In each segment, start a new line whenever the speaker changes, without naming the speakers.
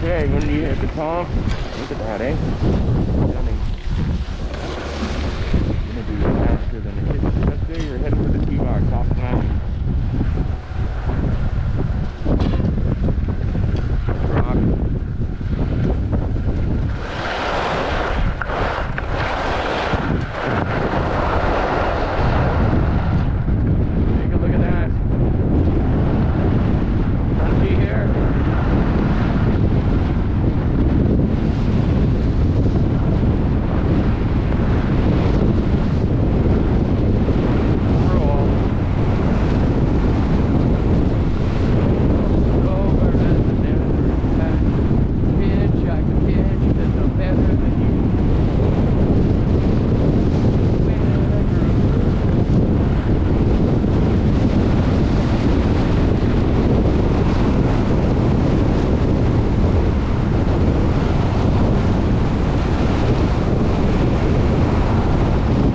Okay, when do you hit the top? Look at that, eh? Stunning. Gonna be faster than the kitchen. Let's say you're heading for the T-box, top of that. Rock. Take a look at that. See here.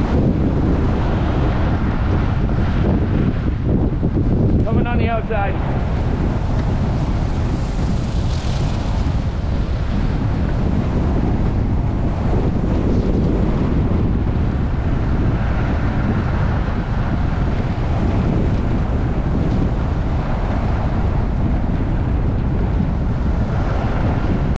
Coming on the outside.